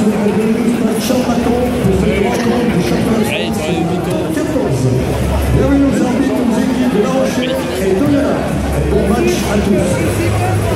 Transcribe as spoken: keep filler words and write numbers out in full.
Bienvenue aux arbitres, aux équipes de La Rochelle et Tonnella. Bon match à tous.